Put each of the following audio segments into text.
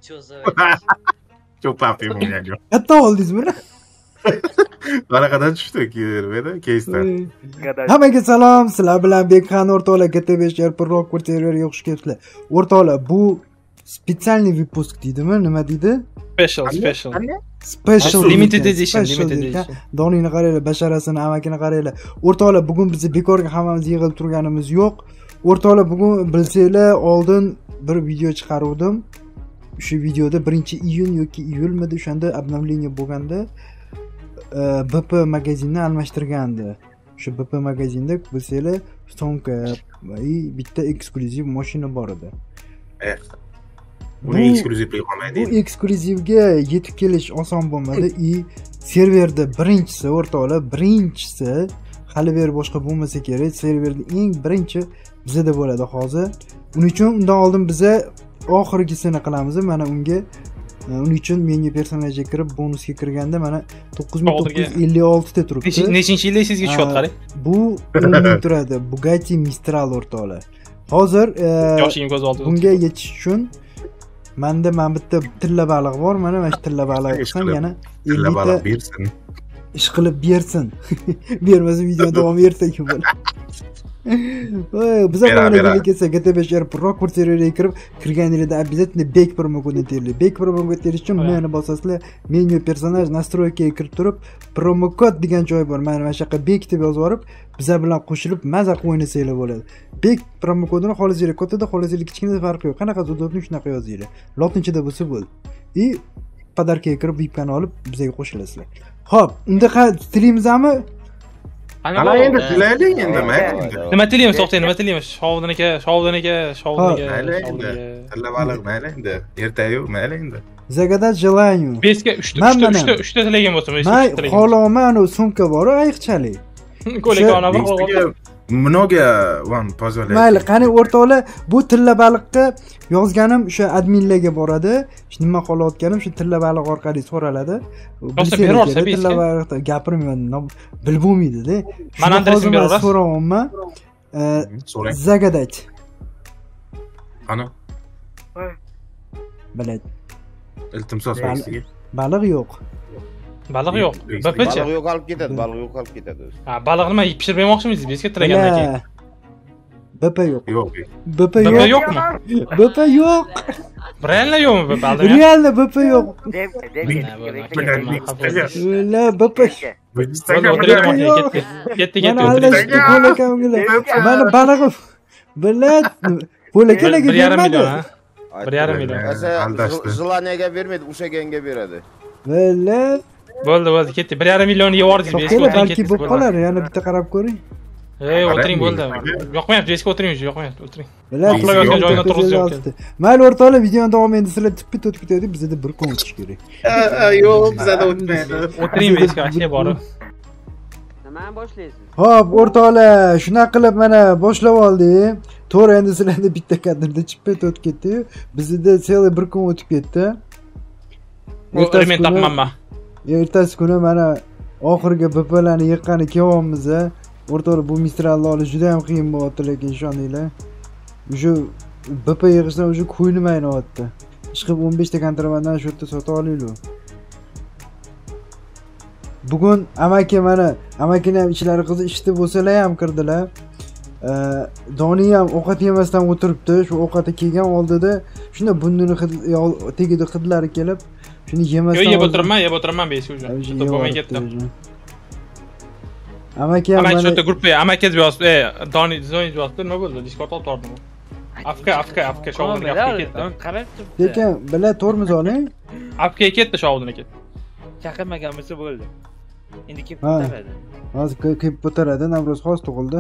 Что за... Çok papi bunga. Katta oldingizmi? Qanaqadan tushdi keysdan. Hammaga salom, sizlar bilan Bekxan o'rtoqlar GT5 Pro kvartiraga xush kelibsizlar. O'rtoqlar, bu специальный выпуск deydimi? Nima deydi? Special limited edition. Doningni qaranglar, basharasini, amakini qaranglar. O'rtoqlar, bugun biz bekorga hammamiz yig'ilib turganimiz yo'q. O'rtoqlar, bugun bilsanglar, oldin bir video chiqaruvdim. Shu videoda 1-iyun yoki iyulmidi, o'shanda обновление bo'lganda BP magazinni almashtirgandi. Shu BP magazinda bilsanglar, stomka va bitta eksklyuziv mashina bor edi. Buni eksklyuzivlik qolmaydi. Bu eksklyuzivga yetib kelish oson bo'lmadi. Serverda birinchisi o'rtoqlar, birinchisi hali beri boshqa bo'lmasa kerak. Serverda eng birinchi bizda bo'ladi hozir. Uning uchun undan oldin biza oxirgisini qilamiz. Mana unga uning uchun menyu personajga kirib bonusga kirganda mana 9956 ta turibdi. Nechinchi yilda sizga tushyapti qarang. Bu 10 ming turadi. Bugatti Mistral o'rtoqlar. Hozir yoshing ko'z oldida. bunga yetish uchun menda bitta tilla baliq bor. Mana shu tilla baliq qilsam yana 50 ta bersin. Ish qilib bersin. Bermasa video davom etsa bo'ladi. Biz qanday kelsa GT5 Pro kvartiraga kirganingizda обязательно Bek promo kodini terlaylik. Bek promo kodini terish uchun meni bosasizlar, menyu personaj настройкаga kirib turib, promo kod degan joy bor. Mana shu yoqqa Bek deb yozib olib, bizlar bilan qo'shilib maza qilib o'ynasanglar bo'ladi. Bek promo kodini xohlasangiz kattada, xohlasangiz kichkina farqi yo'q. Qanaqa zudotni shunaqa yozinglar. Lotinchada bo'lsa bo'ldi. Podarkaga kirib vipkani olib bizga qo'shilasizlar. Xo'p, unda tilaymizmi? Ana endi tilaylik endi, mayli. Nima tilaymiz, to'xtang, nima tilaymiz? Shovdin aka. Tilla baliq mayli endi. Ertayu mayli endi. Zagada желанию. Besga 3 ta tilagan bo'lsam, men xohlaman, u sumka bor, ayiqchalik. Ko'ylakni olib Много вам позволяет. Mayli, qani o'rtoqlar, bu tilla baliqqa yozganim o'sha adminlarga boradi. Nima xohlayotganim shu tilla baliq orqali so'raladi. Tilla baliqda gapirmayman, bilib bo'lmaydi-da. Mana adresini berasiz. So'rayman. So'rang. Zagadach. Qani? Biladi. Iltimsos bo'lsiga. Baliq yo'q. Baliq yo'q. BPchi. Baliq yo'q olib ketadi, baliq yo'q olib ketadi. Ha, baliq nima pishirib bermoqchimisiz? Bizga tilagandan keyin. BP yo'q. Yo'q. BP yo'qmi? BP yo'q. Realno yo'qmi BP? Realno BP yo'q. La BP. Ketdi. Mana balig'im. Bilad. Bo'lakalaga bermadi. 1,5 million. Aldashdi. Zilaniyaga bermaydi, o'shaganga beradi. Bilad. Bo'ldi, ketdi. 1,5 million yeyordingiz, eski o'tiring. Balki bo'lib qolar, yana bitta qarab ko'ring. O'tiring bo'ldi. Yo'qmayapti, eski o'tiring, yo'qmayapti, o'tiring. Uxlab yotgan joyini turg'izib. Mayli o'rtoqlar, videoni davom ettirib sizlar tippi o'tib ketadi, bizda bir kun o'tish kerak. Yo'q, bizda o'tmaydi. O'tiring, eski ashya bor. Nimani boshlaysiz? Xo'p, o'rtoqlar, shunaqa qilib mana boshlab oldik. To'g'ri, endi sizlarda bitta kadrda chipet o'tib ketdi. Bizda celый bir kun o'tib ketdi. O'tirmen taqmanma. Ertasi kuni mana oxirgi BPlarni yiqqani kelyapmiz. O'rtoqlar, bu Mistralni olish juda ham qiyin bo'lyapti, lekin ishoninglar. Shu BP yig'ishdan o'sha ko'nglim aynayapti. Chiqib 15 ta kontrabandani shu yerda sota olaylik. Bugun amakini ham ichlari qiziq ishda bo'lsalar ham kirdilar. Doni ham ovqat yemasdan o'tiribdi. Shu ovqatga kelgan oldida shunda bundini tegida hidlari kelib, shuni yemasdan yeb o'tiraman besi уже. Xudo bo'lmay ketdi. Amaki ham mana shu yerda gruppa, amaki deb yozibdi. Doni dizayn yozibdi. Nima bo'ldi? Discord olib bordim. Afka shovdin afka ketdi. Qarab turibdi. Lekin bila tormoz oling. Afka ketdi, shovdin ketdi. Chaqirmagan bo'lsa bo'ldi. Endi kelib ko'taradi. Hozir kelib ko'taradi, Navro'z xos tug'ildi.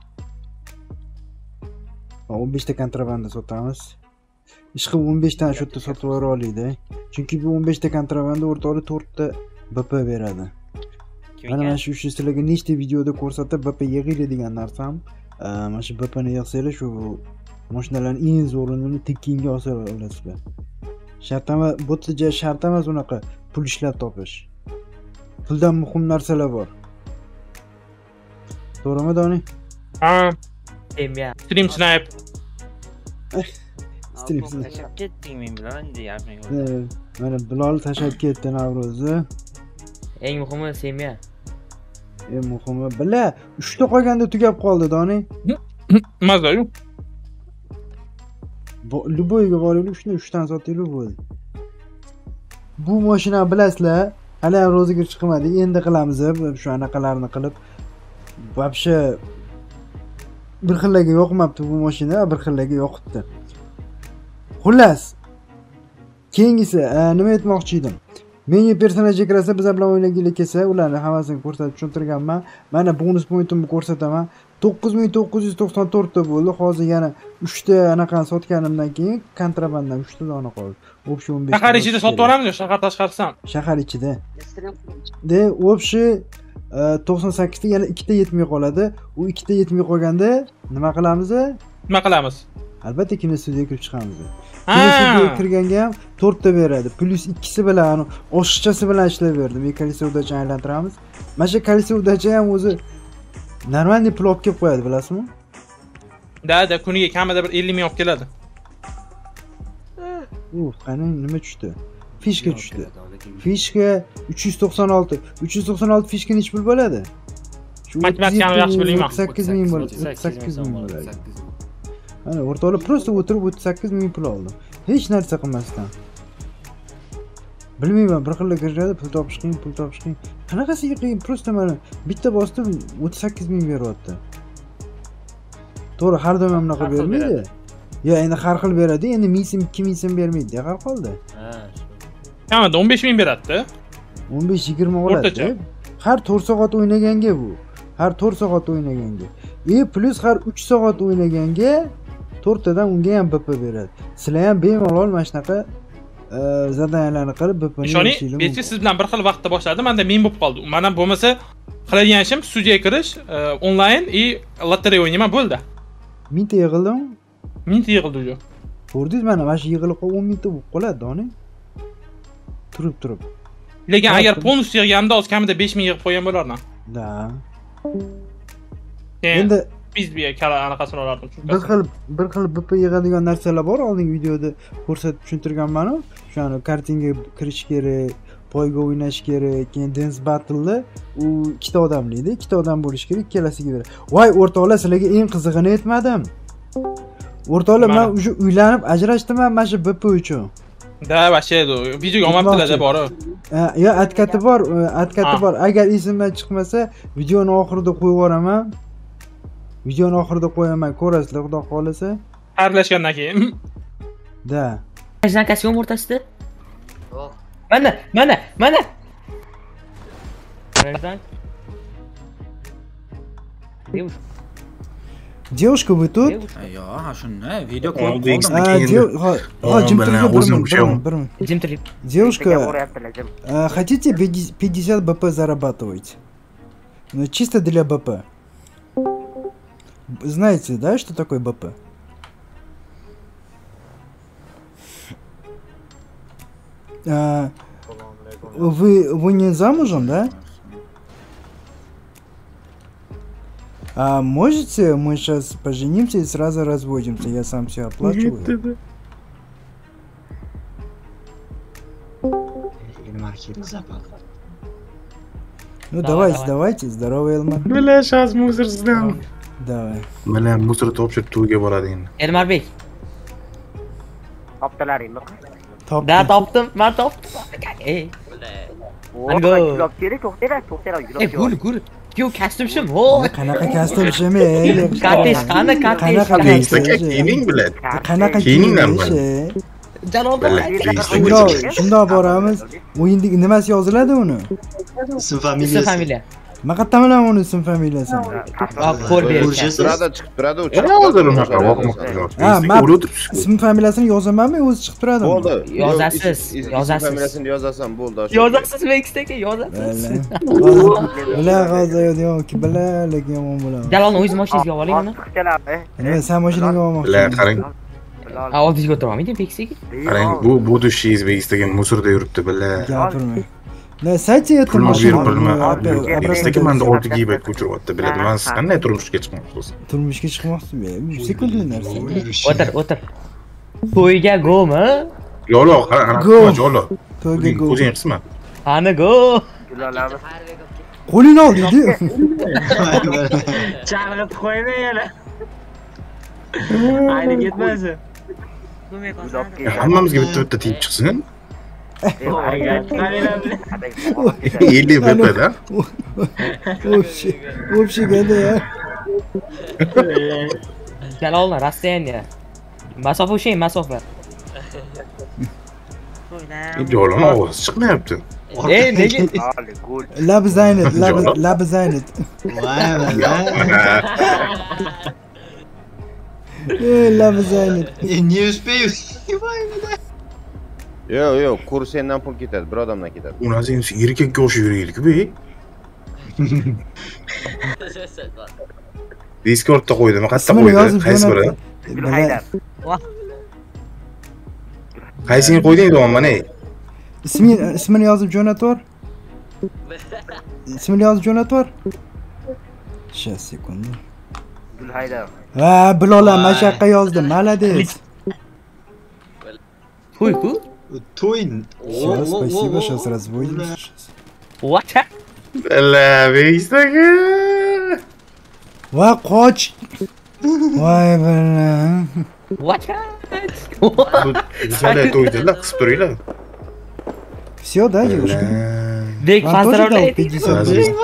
15 ta kontrabanda sotamiz. Ishqib 15 tani shu yerda sotib yubora oladi. Chunki bu 15 ta kontrabanda o'rtoqli 4 ta BP beradi. Mana shu sizlarga nechta videoda ko'rsatib BP yig'iydi degan narsam, mana shu BPni yig'sanglar shu mashinalarning eng zo'rini tekinga olsa olasizlar. Shart emas, bo'tija shart emas unaqa pul ishlab topish. Puldan muhim narsalar bor. To'g'rimi, Doni? Ha. Stream snipe. Stripsiz. Tashlab ketding men bilan deyapman. Mana Bilol tashlab ketdi Navro'zni. Eng muhimi semya. Eng muhimi bila 3 ta qolganda tugab qoldi Doni. Mazza-yu. Luboyga boraylik, shuni 3 dan sotaylik bo'ldi. Bu mashina bilasizlar, hali ham rozigir chiqmadi. Endi qilamiz, shu anaqalarni qilib. Вообще bir xillarga yoqmabdi bu mashina, bir xillarga yoqibdi. Xullas, keyingisi nima aytmoqchi edim? Menga personajga kirasa, biz bilan o'ynagili kelsa, ularni hammasini ko'rsatib tushuntirganman. Mana bonus pointimni ko'rsataman. 9994 ta bo'ldi. Hozir yana 3 ta anaqani sotganimdan keyin kontrabandan 3 ta dona qoldi. Общий 15. Shahar ichida sotib yuboramiz, shahar tashqarisidan. Shahar ichida. De, общий 98 ta yana 2 ta yetmay qoladi. U 2 ta yetmay qolganda nima qilamiz? Nima qilamiz? Albatta kinostudiyaga kirib chiqamiz. Kinostudiyaga kirganga ham 4 ta beradi. Plus ikkisi bilan, oshiqchasi bilan ishlayverdi. Men kolesa udachani aylantiramiz. Mana shu kolesa udachi ham o'zi normalniy pul olib kelib qo'yadi, bilasizmi? Da, kuniga kamida bir 50 ming olib keladi. Qani nima tushdi? Fishka tushdi. Fishka 396. 396 fishka nech pul bo'ladi? Matematikani yaxshi bilmayman. 8 ming bo'ladi. 8 ming bo'ladi. Ana o'rtoqlar просто o'tirib 38 ming pul oldim. Hech narsa qilmasdan. Bilmayman, bir xillar kiradi, pul topish qiyin, pul topish qiyin. Qanaqasiga qiyin? Просто mana bitta bosdim 38 ming beryapti. To'g'ri, har doim bunaqa bermaydi. Yo, endi har xil beradi, endi 1000 so'm, 2000 so'm bermaydi, har qoldi. Kamida 15 ming beradi-da. 15-20 oladi. Har 4 soat o'ynaganga bu. Har 4 soat o'ynaganga. Plus har 3 soat o'ynaganga 4 tadan unga ham BP beradi. Sizlar ham bemalol mana shunaqa zadaniyalarni qilib BPni ishoninglar. Belki siz bilan bir xil vaqtda boshladi, menda men bo'lib qoldi. Mana bo'lmasa qiladigan ishim studiyaga kirish, onlayn lotereya o'ynayman, bo'ldi. 1000 ta yig'ildimi? 1000 ta yig'ildi-ku. Ko'rdingiz, mana shu yig'ilib qolib 10 ming ta bo'lib qoladi, Doni. Turib. Lekin agar polностью yig'ganda o'z kamida 5 ming yig'ib qo'ygan bo'lardim. Da. Endi bizga kala anaqasini olardim. Bir xil BP yig'adigan narsalar bor, oldingi videoda ko'rsatib tushuntirganman-ku. Shuni kartinga kirish kerak, poyga o'ynash kerak, keyin dance battle u ikkita odamlikda, ikkita odam bo'lish kerak, ikkalasiga beradi. Voy o'rtoqlar, sizlarga eng qizig'ini aytmadim. O'rtoqlar, men уже uylanib ajrashdim mana shu BP uchun. Da, вообще, videoga olmabdilar-da bor. Yo, atkati bor. Agar esimdan chiqmasa, videoni oxirida qo'yib yuboraman. Videoni oxirida qo'yaman, ko'rasizlar, xudo xolasa. Xayrlashgandan keyin. Da. Zankasi o'rtasida? Yo'q. Mana. Девушка, вы тут? Yo, shunday video ko'rib qoldim. Девушка, хотите 50 БП зарабатывать? Ну, чисто для БП. Знаете, да, что такое БП? Вы не замужем, да? А можете, мы сейчас поженимся и сразу разводимся, я сам все оплачиваю. Ну давайте, здорово, Элмар. Бля, сейчас мусор сдам. Давай. Bana muzor topshirib to'yga boradi endi. Elmarbek. Topdilaringmi? Da topdim, men topdim. Ey. Yulab kerak, to'xtanglar. Gul. Yo, kastimshim. Ho. Qanaqa kastimshim? Qanaqa Keyin biladi. Qanaqa kiyininglar shundoq boramiz. O'yinda nimasi yoziladi uni? Ism familiya. Maqatdan bilan uni ism familiyasini. Qo'l berish. Turadi, chiqib turadi, u Hozir unaqa vaqtmoqda. Ism familiyasini yozamanmi, o'zi chiqib turadimi? Bo'ldi. Yozasiz. Familiyasini yozasan, bo'ldi. Yozasiz Vextga, yozasiz. Bular hozir yo'q, lekin yomon bo'ladi. Jalolni o'z mashinasiga oling uni. Nima, sen mashinaga olmoqchi? Bular qarang. Oldingizga o'tiraolmaydi Vextga. Qarang, bu budущий O'zbekistonga musorda yuribdi, bilar. Gapirmay. Ne, saychi aytdim O'zbekistonga menda 6 giybat ko'chiryapti, biladi. Men siz qanday turmushga chiqmoqchisiz? Turmushga chiqmoqchisiz? Sekundli narsa. O'tir. To'yga go'mi? Yo'q, qara, Go. yo'q. To'yga go. O'zing qisma. Qani go. Gulolamiz. Qo'lini ol dedi. Chaqirib qo'yma yana. Ayni ketmasin. Hammamizga bitta tiyib chiqsin. Qaranglar. 50 BP'da. O'pshiganda ya. Jalolni расстояние. Masofa o'shay, masofa. Yo'lini ovoz chiqmayapti. Nega? Labi Zaynat, labi Zaynat. Voy Labi Zaynat. не успею. Yo'q, kurs sendan pul ketadi, bir odamdan ketadi. Unazi erkakka o'xshab yuraylik-ku. Discordda qo'ydimi? Qayerda qo'ydi? Qaysi biri? Haydar. Qaysini qo'yding deyapman mana. Ismini yozib jo'nator. Ismini yozib jo'nator. Сейчас sekunda. Gulhaydar. Ha, Bilol ham mana shu yoqqa yozdi. Молодец. To'y-ku? To'y. Сейчас, спасибо, сейчас разводим. What? La, beysaga. Va qoch. Voy bilan. What? Bizlar to'ydilar, qisib turinglar. Всё, да, девушка? Bek Вам тоже дал поздравляю. 50 гривен?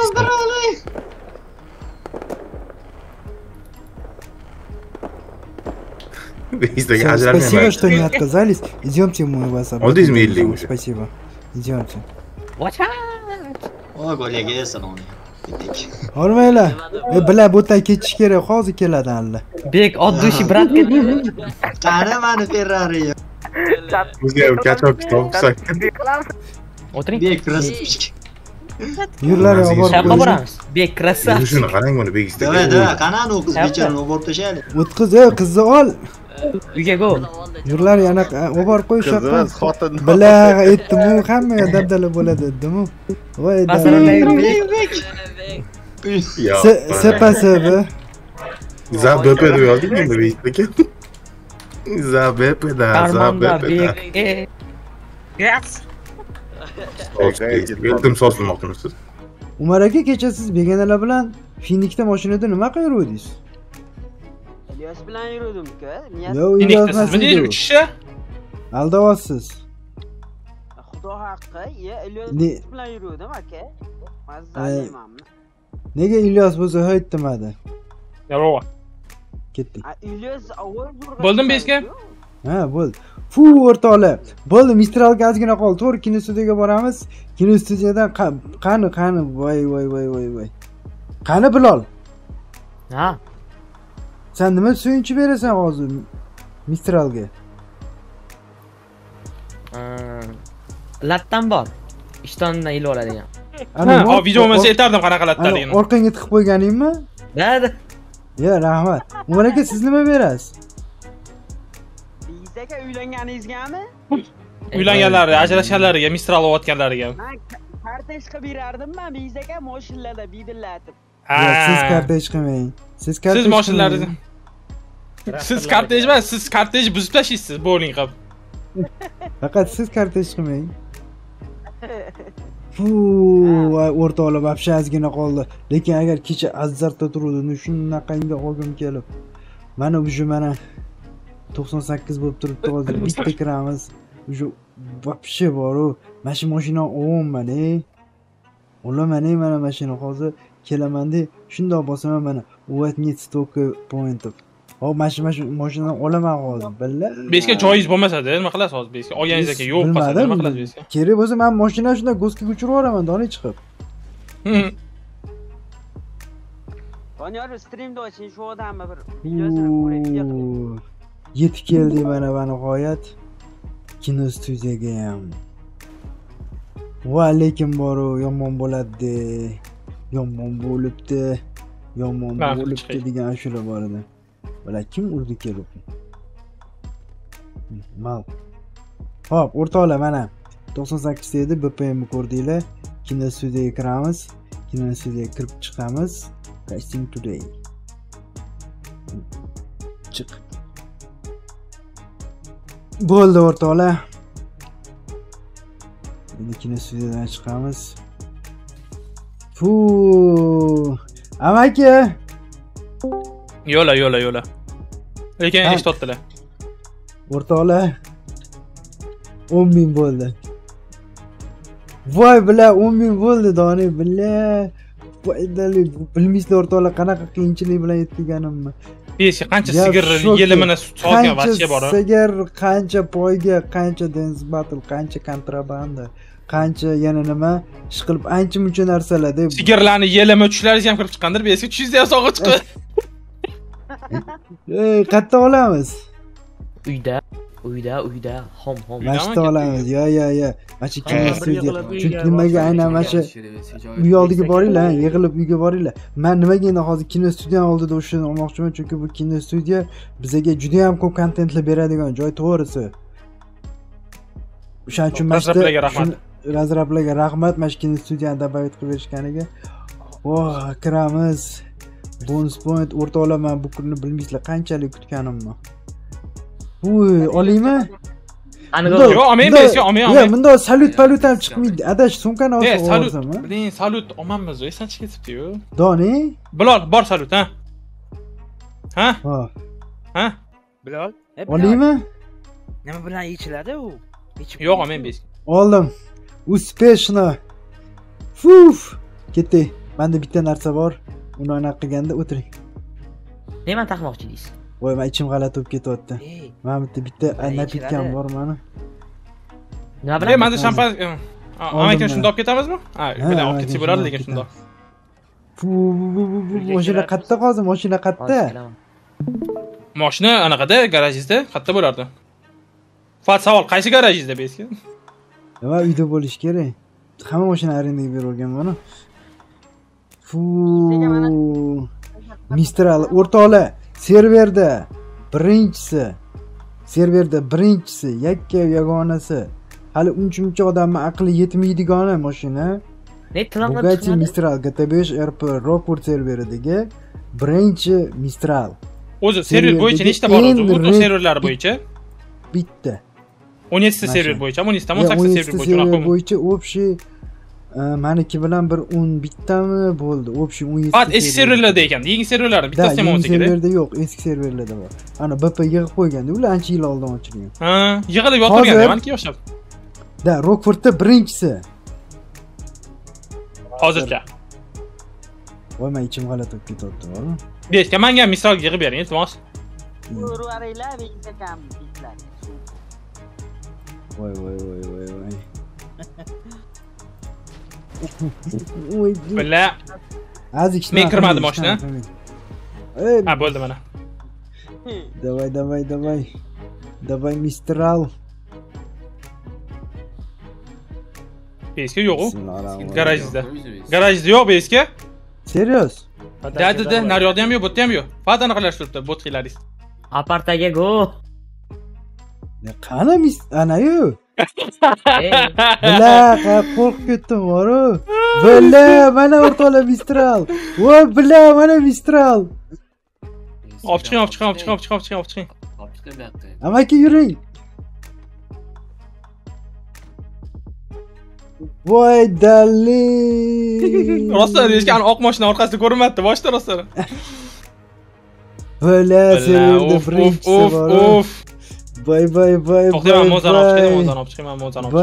Bizlarga Всё, ajralmayman. спасибо, что не отказались. Идемте, мы вас Oldingizmi обратим. 50 уже? Спасибо. Идемте. What? O golga salom. Olmaylar. Bilar bu yerdan ketish kerak. Hozir keladi alla. Bek oddiy ishi bratga. Qani mani Ferrari. Bizga kachoq kitob qilsak. O'tiring. Bek красавчик. Yurlar olib Shaqa qo'ying. boramiz. Bek krasavchik. Shuni qarang buni begizda. Давай, qanani o qiz bechorani olib tashlaylik. O'tqiz, qizni ol. Uyga go. Yurlar yana olib qo'y shu yoqqa. Qizimiz xotin. Bilar aytdim-u, hammaga dabdala bo'ladi dedim-u. Voy Bek. Sepasibi. Za BP deb yozding endi begizda. Za BP da, za Armonda BP da. Bek. Yes. Iltim so'zlamoqchimisiz? Umar aka, kecha siz begonalar bilan Finikda mashinada nima qiluvdingiz? Ilyos bilan yurdim-ku. Yo'q, Finikda sizmi deydi 3 kishi? Aldayapsiz. Xudo haqqi, Ilyos bilan yurdim aka. Mazzalaymanmi? Nega Ilyos bo'lsa hayt demadi? Yo'q. Ketdik. Ilyos avval yurgan. Bo'ldimi beshga? Ha, bo'ldi. Fu, o'rtoqlar. Bo'ldi, Mistralga ozgina qoldi. To'g'ri, kino studiyaga boramiz. Kino studiyadan qani, voy. Qani Bilol? Ha. Sen nima suyunchi berasan hozir Mistralga? Lattan bor. Ishtondan ilib oladigan. Ha, video bo'lmasa aytardim qanaqa latlarligini. Orqangga tiqib qo'yganingmi? Nada? Ya, rahmat. Umar aka, siz nima berasiz? Aka uylanganingizgami? Uylanganlari, ajrashganlariga, Mistral olayotganlariga. Men kartej qilib berardim men bizaka mashinalarda bidillatib. Siz kartej qilmang. Siz mashinalarni. Siz kartej emas, siz kartej buzib tashlaysiz, bowling qilib. Faqat siz kartej qilmang. Fu, o'rtoqlar, вообще ozgina qoldi. Lekin agar kecha Azzarda turuvdim, shunaqangi olgim kelib. Mana уже mana 98 bo'lib turibdi hozir. Bitta kiramiz. Уже вообще boru. Mana shu mashina olmayman-e. Olaman-e mana mashina hozir kelaman-da, shundoq bosaman mana. Вот нет столько pointов. Hop, mana shu mashinani olaman hozir. Billa. Beshga joiz bo'lmasa-da, nima qilasiz hozir beshga? Olganingiz aka yo'q qolsa nima qilasiz beshga? Kerak bo'lsa men mashina shunday go'skiga uchirib yuboraman, doni chiqib. Doniyor streamda oching shu odamni bir videosini ko'raylik. Yetib keldik mana nihoyat kino studiyaga ham. Va lekin boru yomon bo'ladi. Yomon bo'libdi. Yomon bo'libdi degan ashula bor edi. Bala kim urdi kelib? Mal. Hop, o'rtoqlar mana 98 edi, BPM ko'rdinglar. Kino studiyaga kiramiz. Kino studiyaga kirib chiqamiz. Casting today. Chiq. Bo'ldi o'rtoqlar. Endi kinostudiyadan chiqamiz. Fu! Amaki. Yo'la. Lekin eshitibdilar. O'rtoqlar 10 ming bo'ldi. Voy bilan 10 ming bo'ldi doni bilan. Foydali bilmaysizlar o'rtoqlar qanaqa qiyinchilik bilan yetganimni. Beshi qancha sigir yelimini solgan vaqti bor. Sigir, qancha poyga, qancha dance battle, qancha kontrabanda, qancha yana nima ish qilib ancha-muncha narsalar deb. Sigirlarni yelimi tushlariga ham kirib chiqqandir, beshi 300 ham sog'ib chiqdi. Qayerda olamiz? Uyda, hom. Mashta olamiz. Yo. Mana shu kinostudiya. Chunki nimaga aynan mana shu uy oldiga boringlar, yig'ilib uyga boringlar. Men nimaga endi hozir kinostudiya oldida o'shani olmoqchiman, chunki bu kinostudiya bizga juda ham ko'p kontentlar beradigan joy, to'g'risi. O'shaning uchun razrablarga rahmat, mana shu kinostudiyani dabayt qilib berishganiga. Kiramiz. Bonus point o'rtoqlar, men bu kunni bilmaysizlar qanchalik kutganimni. Olaymi? Yo'q, olmayman, olmayman. Yo'q, bunda salyut ham chiqmaydi. Adash sumkani olsa salyut. Bilin, salyut olmanmiz, esan chiqib ketibdi-yu. Doni? Bilol, bor salyut, ha? Ha? Bilol? Olaymi? Nima bilan yechiladi u? Yo'q, olmayman besh. Oldim. Uspeshno. Fuf! Ketdi. Menda bitta narsa bor. Uni anaqa qilganda o'tiring. Nima taqmoqchi deysiz? Voy, men ichim g'alati bo'lib ketyapti. Mana bitta napitkam bor meni. Nima bilan? Menda shampan. Amaki shunda olib ketamizmi? Ha, bilan olib ketsa bo'ladi, lekin shunda. Mashina qayerda hozir? Mashina qayerda? Mashina anaqada, garajingizda, qayerda bo'lardi? Fat savol, qaysi garajingizda beski? Nima uyda bo'lish kerak. Hamma mashina arendaga berib mana. Mistral o'rtoqlar, serverda birinchisi, yakka yagonasi. Hali uncha odamni aqli yetmaydigani mashina. Bugatti Mistral GT5 RP Rockwood serveridagi birinchi Mistral. O'zi server bo'yicha nechta bor o'zi? Bu serverlar bo'yicha? Bitta. 17 ta server bo'yicha, 17 ta, 18 ta server bo'yicha общий meniki bilan bir 10 bittami bo'ldi. Общий 17. Faqat eski serverlarda ekan. Yangi serverlarda bittasi ham bo'lsa kerak. Serverda yo'q, eski serverlarda bor. Ana BP yig'ib qo'yganda, ular ancha yil oldin ochilgan. Ha, yig'ilib yotirgan, maniki yoshab. Da, Rockfordda birinchisi. Hozircha. Voy, men ichim g'alati bo'lib ketyapti, to'g'rimi? Beshga menga ham misol yig'ib bering, iltimos. Urvaringlar, bitta kam bitlar. Voy. Billa. Azik men kirmadim mashina. Ha, bo'ldi mana. Давай, Mistral. Beska yo'q u. Garajda yo'q beska. Serios? Da, naryoqda ham yo'q, botda ham yo'q. Faqat anaqa turibdi, bot qilaringiz. Apartaga go. Qani ana-yu. Bila, qo'rqib ketdim, voru. Bila, mana o'rtoqlar Mistral. Voy, bila, mana Mistral. Olib chiqing. Amaki yuring. Voy, dalli. Rostdan deyishgan oq mashina orqasida ko'rinmadi, boshda rostdan. Bila, serverda birinchisi bor. Voy. To'xtayman, mozan olib chiqaman.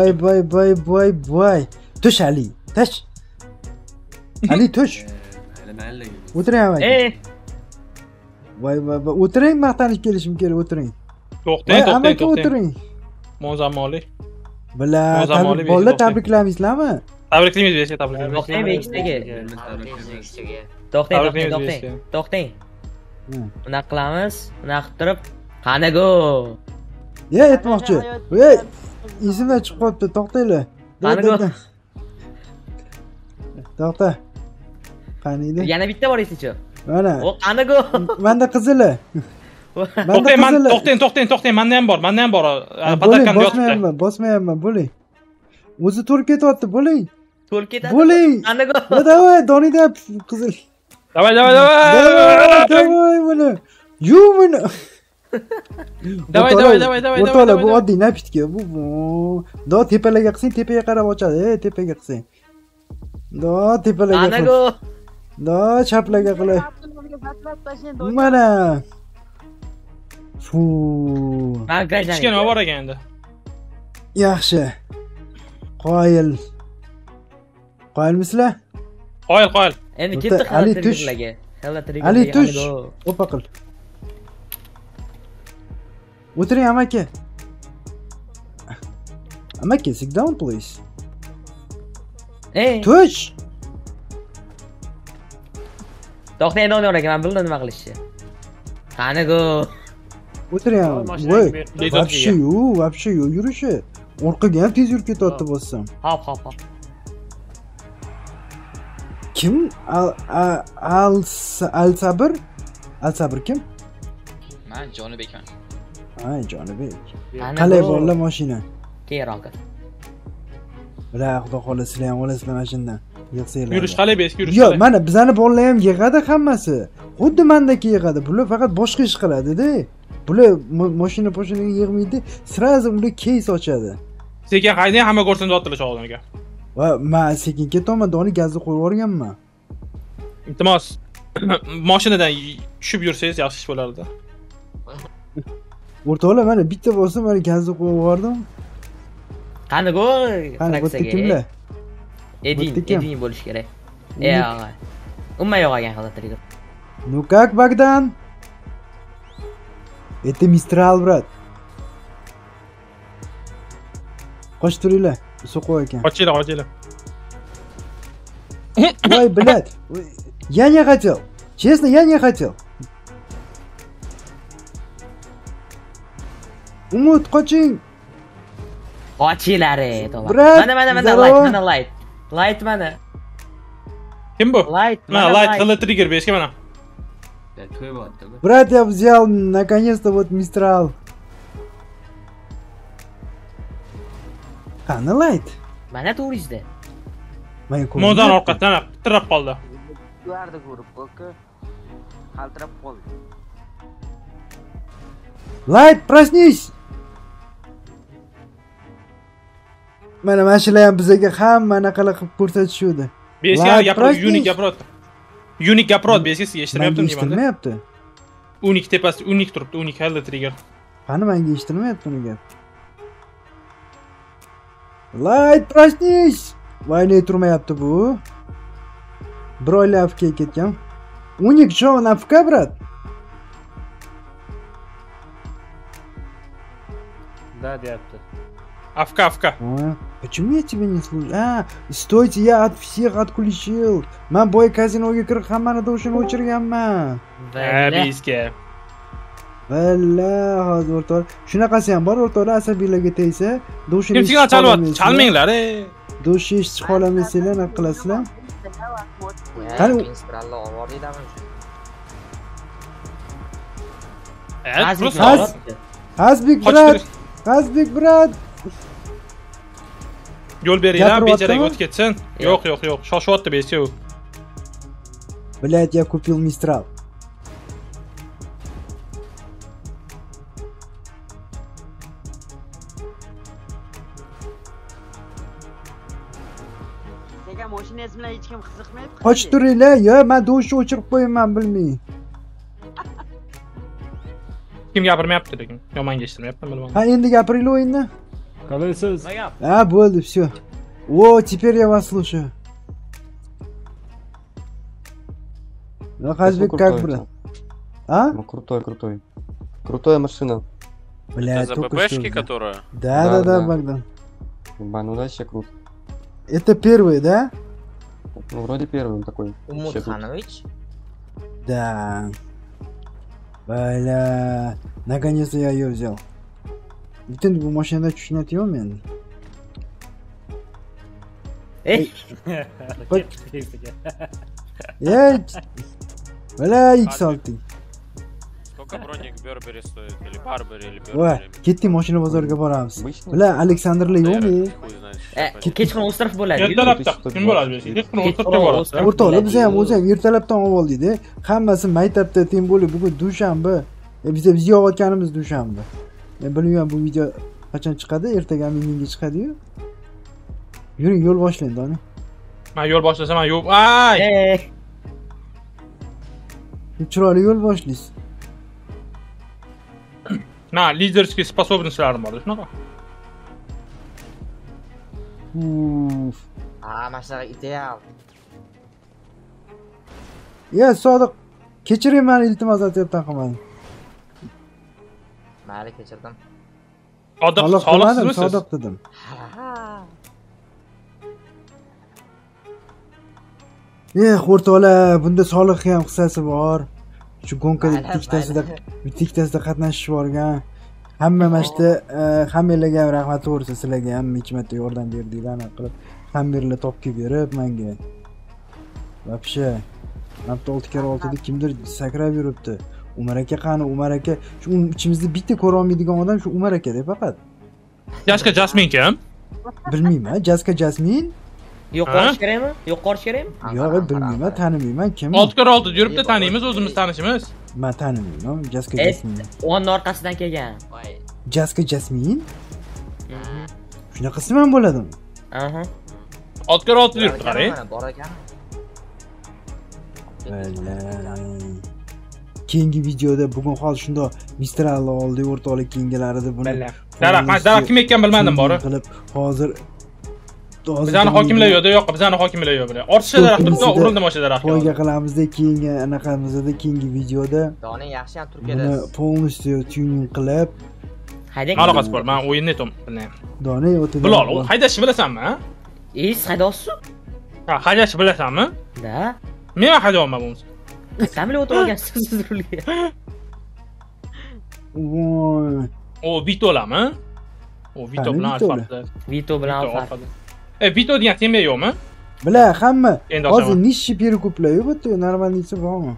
Voy. Tush Ali, tush. Ali tush. O'tiring amaki. Voy. O'tiring, maqtanish kelishim kerak, o'tiring. To'xtang. O'tiring. Mozan moli. Bila, bolalar tabriklaymizlarmi? Tabriklaymiz, beshga tabriklaymiz. To'xtang, bekchaga. To'xtang. Bunaqa qilamiz, bunaqa qilib turib, qani go. Aytmoqchi. Voy, esimdan chiqib qolibdi, to'xtanglar. Qani go. To'xta. Qani edi? Yana bitta bor esi-chi. Mana. O, qani go. Menda qizili. To'xtang, menda ham bor. Padakamda yotibdi. Bosmayapman, bo'ling. O'zi to'rib ketyapti, bo'ling. To'rib ketadi. Bo'ling. Qani go. Davay, donida qizil. Davay. Davay buni. Yu buni. Давай, O'rtoqlar, давай, давай, o'rtoqlar, давай, bu давай. oddiy napitka. Bu do tepalarga qilsang, tepaga qarab ochadi. Tepaga qilsang. Do tepalarga qil. Anago. Do chaplarga qilay. Mana. Fu. Kichkina bor ekan endi. Yaxshi. Qoyil. Qoyilmisizlar? Qoyil. Endi O'ta ketdi Ali xalat tush. triggerlarga. Xalat Ali triggerlarga. tush. O'pa qil. O'tiring amaki. Amaki, sit down please. Ey, Tush. to'xta endi o'ynar ekan, men bildim nima qilishni. Qanago. O'tiring. Voy. Вообще yo'q yurishi. Orqaga ham tez yurib ketyapti bo'lsam. Hop. Kim? Al-Sabr? Al-Sabr kim? Men Jonibekman. Ha, Jonibek. Qalay borlar mashina? Keyinroq. Xudo xohlasa sizlar ham olasizlar mashindan. Yig'sanglar. Yurish qalay beski yurish. Yo'q, mana bizani bolalar ham yig'adi hammasi. Xuddi mendagi yig'adi. Bular faqat boshqa ish qiladi-da. Bular mashinaga yig'maydi, sразу ular case ochadi. Sekin haydang, hamma ko'rsin dotdilar chog'dan aka. Va men sekin ketaman, doni gazni qo'yib yuborganman. Iltimos, mashinadan tushib yursangiz yaxshi ish bo'lardi. O'rtoqlar, mana bitta bo'lsa, mana gazni qo'yib yubordim. Qanago. Qani bu kimlar? Edin bo'lish kerak. Og'a. Umuman yo'q ekan xalat trigger. Ну как, Богдан? Это Мистрал, брат. Qoch turinglar. So'qoq ekan. Qochinglar. Voy, блядь. Я не хотел. Честно, я не хотел. Umut, qoching. Qochinglar, to'g'ri. Brat, Mana light. Light mana. Kim bu? Light. Mana light xalat trigger beshga mana. To'y bo'lyapti. Брат, я взял наконец-то вот Мистрал. Qani light? Mana turizda. Men Mo'dan orqasidan tirab qoldi. Ularni ko'rib qo'yka. Qaltirab qoldi. Light, проснись. Mana mashina ham bizga hamma anaqa qilib ko'rsatishuvdi. Beshga gapirib, Unik gapirib, beshga sizga eshitmayaptimi deyman. Eshitmayapti. Unik tepasida, Unik turibdi, Unik xalat trigger. Qani menga eshitmayapti uni gap. Light, проснись. Voy, ne turmayapti bu? Bir oylar afga ketgan. Unik что, он afka, брат? Да, deyapti. Afka. Почему я тебя не слышу? Стойте, я от всех отключил. Men boy kazinoga kirib hammani do'shini o'chirganman. Beshga. Vallah, hozir o'rtoq. Shunaqasi ham bor, o'rtoqlar asabiylarga tegsa, do'shini Kimsiga chalmayapti, chalmanglar. Do'shi eshitib qolamasanglar, nima qilasizlar? Qani Instrallo ovor deydami? Hazbek, brat. Yo'l beringlar, becharaga o'tib ketsin. Yo'q. Shoshyapti beshga u. Блядь, я купил Мистрал. Nega mashinangiz bilan hech kim qiziqmaydi? Qoch turinglar, yo, men do'shni o'chirib qo'yaman bilmay. Kim gapirmayapti lekin. Yomonga eshitmayapman bilmadim. Ha, endi gapiringlar o'yinni. Qalaysiz? Bo'ldi, всё. О, теперь я вас слушаю. Ну, Хазбек, как, брат? Ну, крутой. Крутая машина. Блядь, Это за только ББшки, что. которая? Да, Богдан. Ну, вообще круто. Это первый, да? Ну, вроде первый он такой. Umut Xanovich. Да. Бля, наконец-то я ее взял. Butun bu mashinada tushunatyapman endi. Ey, bala X olting. Сколько броник Бербери стоит? Или Барбери, или Voy, Бербери? ketdik mashina bozoriga boramiz. Bala Aleksanderlar yo'qmi? Kechqurun o'z taraf bo'ladi. Ertalabda kun bo'ladi beshga. Kechqurun o'tirib borasiz. O'rtoqlar, biz ham o'zim ertalabdan oldik. Hammasi maktabda teng bo'lib, bugun dushanba. Biz yog'ayotganimiz dushanba. Men bilmayman bu video qachon chiqadi, ertaga menga chiqadi-yu. Yuring, yo'l boshlang, Doni. Men yo'l boshlasam, men yo'q. Ay! Chiroyli yo'l boshlaysiz. Na, liderskiy sposobностьlarim bor, shunaqa. Mana shunaqa ideal. Ya, Sodiq, kechiring meni iltimos aytayotgan qilmang. Mayli, kechirdim. Soliq, Sodiq dedim. O'rtoqlar, bunda soliq ham hissasi bor. Shu gonkada tiktasida qatnashish borgan. Hamma mashta, hammanglarga ham rahmat to'g'risi, sizlarga ham necha yordam berdinglar, aniq qilib. Hammanglar topib berib menga. Вообще, hafta 6x6 da kimdir sakrab yuribdi. Umar aka qani, Umar aka, shu ichimizda bitta ko'ra olmaydigan odam shu Umar aka deb faqat. Jaska Jasmin kim? Bilmayman, Jaska Jasmin? Yo'q qorish kerakmi? Yo'q qorish kerakmi? Yo'q, bilmayman, tanimayman, kim? 6x6 yuribdi, taniymiz, o'zimiz tanishimiz. Men tanimayman, Jaska Jasmin. O'nning orqasidan kelgan. Jaska Jasmin? Shunaqasi ham bo'ladimi? Aha. 6x6 yuribdi, qarang. Bor ekan. Keyingi videoda bugun hozir shundoq Mistralni oldi, o'rtoqlar keyingilarida buni. Daraxt kim ekan bilmadim bori. Qilib hozir bizani hokimlar yo'qda, yo'q, bizani hokimlar yo'q buni. Ortiqcha daraxt turibdi, urildi mosha daraxt. Qo'yga qilamizda keyingi anaqamizda keyingi videoda. Doni yaxshi ham Turkiyada. Buni polностью tuning qilib. Haydang. Aloqasi bor, men o'yinni aytdim bilmayman. Doni o'tib. Bilol, haydashni bilasanmi, ha? Siz haydovsiz? Ha, haydashni bilasanmi? Da. Men haydayolmayman bo'lsa. Qamil o'tib olgansiz rulga. Voy. O Vito'lami? O Vito bilan farqli. Vito bilan farqli. Vito degan temba yo'qmi? Bila, hamma hozir nishi перекупляю, bu yerda normalnisi bormi?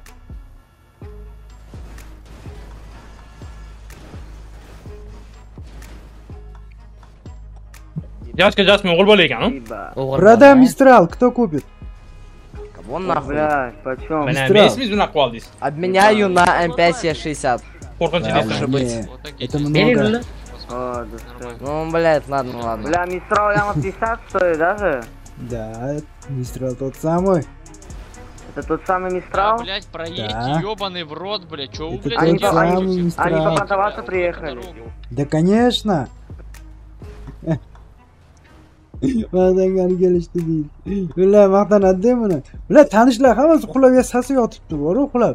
Jaska Jasmin o'g'il bola ekan-ku. Proda Mistral, кто купит? Вон нахуй. Блядь, почем? Mana mesmiz bunaqa qoldingiz. Обменяю на М5-60. Qo'rqinchli быть. Это много. Ну, блядь, ладно. Бля, Мистрал прямо 50 стоит даже? Да, Мистрал тот самый. Это тот самый Мистрал? Блять, проедь, ёбаный в рот, блядь, чё вы, Это блядь, тот не самый Мистрал. Они покатываться приехали. Да, конечно. Maqtangani kelishdi deydi. Ular maqtanadi buni. Ular tanishlar hammasi uxlab yasasi yotibdi, bor-ku uxlab.